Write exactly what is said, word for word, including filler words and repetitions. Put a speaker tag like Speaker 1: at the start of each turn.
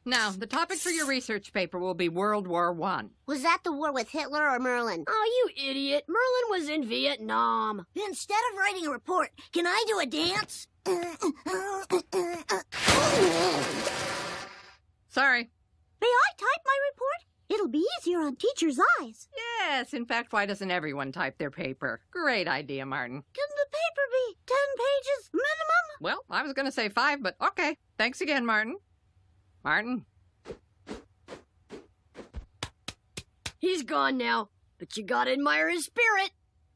Speaker 1: Now, the topic for your research paper will be World War One.
Speaker 2: Was that the war with Hitler or Merlin?
Speaker 3: Oh, you idiot. Merlin was in Vietnam.
Speaker 4: Instead of writing a report, can I do a dance?
Speaker 1: Sorry.
Speaker 4: May I type my report? It'll be easier on teachers' eyes.
Speaker 1: Yes, in fact, why doesn't everyone type their paper? Great idea, Martin.
Speaker 4: Can the paper be ten pages minimum?
Speaker 1: Well, I was going to say five, but okay. Thanks again, Martin. Martin?
Speaker 3: He's gone now, but you gotta admire his spirit.